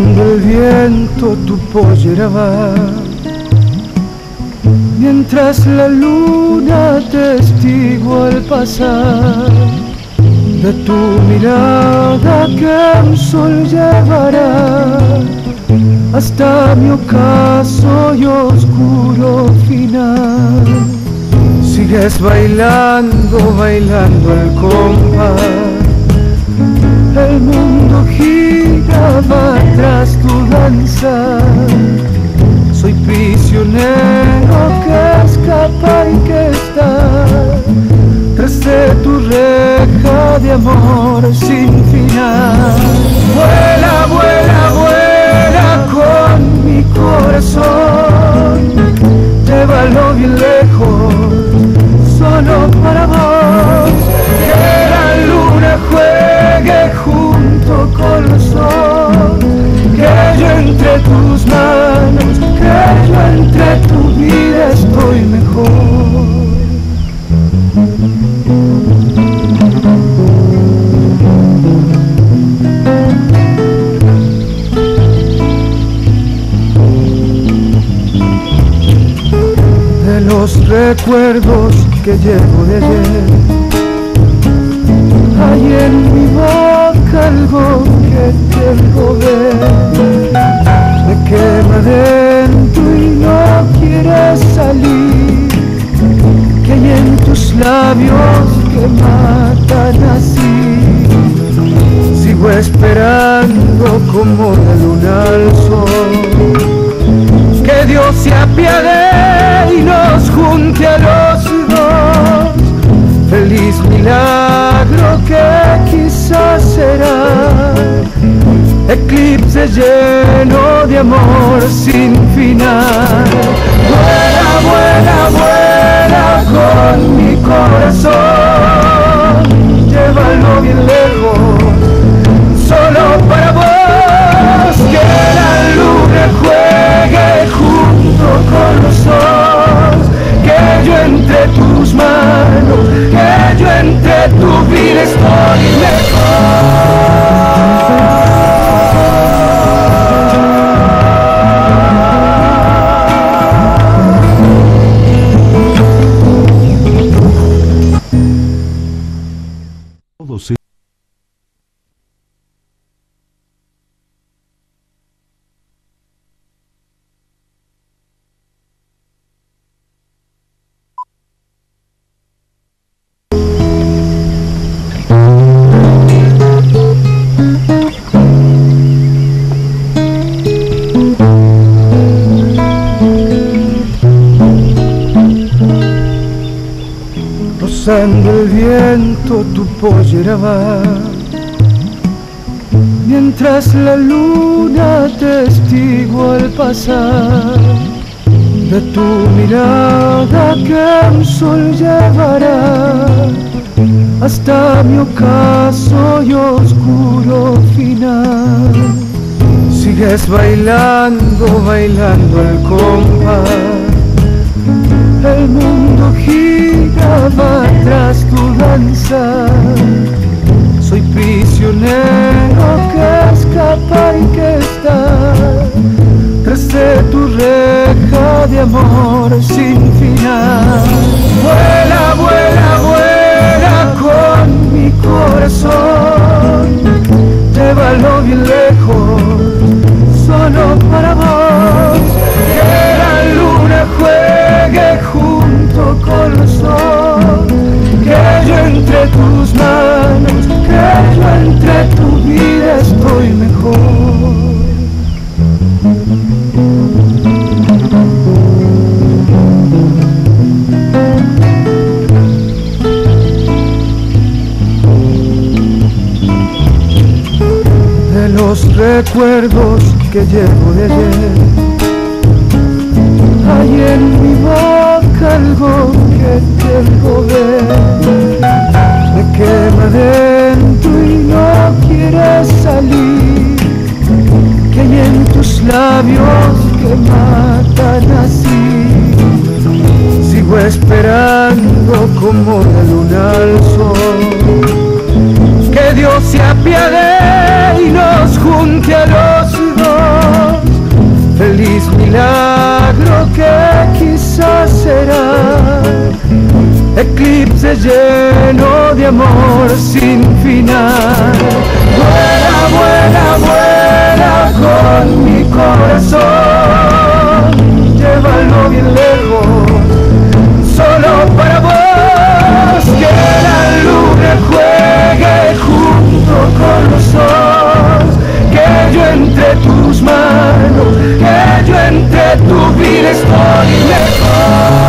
Rozando el viento tu pollera va, mientras la luna testigo al pasar de tu mirada que un sol llevará hasta mi ocaso y oscuro final. Sigues bailando, bailando el compás, el mundo giraba tras tu danza. Soy prisionero que escapa y que está tras de tu reja de amor sin final. Vuela, vuela, vuela con mi corazón, llévalo bien lejos, solo para vos. Que la luna juegue junto con los sol, que yo entre tus manos, que yo entre tu vida estoy mejor. De los recuerdos que llevo de ayer, hay en mi boca algo que tengo ver. Me quema dentro y no quiere salir, que hay en tus labios que matan así. Sigo esperando como la luna al sol, que Dios se apiade y nos junte a los dos. Feliz milagro que quizás será eclipse lleno de amor sin final. Vuela, vuela, vuela con mi corazón, llévalo bien lejos, solo para vos. Que la luna juegue junto con los soles, que yo entre tus manos, que yo entre tu vida estoy mejor. Rozando el viento tu pollera va, mientras la luna testigo al pasar de tu mirada que un sol llevará hasta mi ocaso y oscuro final. Sigues bailando, bailando el compás, el mundo giraba tras tu danza. Soy prisionero que escapa y que está tras de tu reja de amor sin final. Vuela, vuela, vuela con mi corazón, llévalo bien lejos, solo para vos. Que la luna juegue junto con los sol, que yo entre tus manos, que yo entre tu vida estoy mejor. De los recuerdos que llevo de ayer, hay en mi boca algo que tengo ver. Me quema dentro y no quiere salir, que hay en tus labios que matan así. Sigo esperando como la luna al sol, que Dios se apiade y nos junte a los dos. feliz milagro que quizás será eclipse lleno de amor sin final. Vuela, vuela, vuela con mi corazón, llévalo bien lejos, solo para vos, que la luna juegue junto con los dos, que yo entre tus manos, que yo entre tu vida estoy mejor.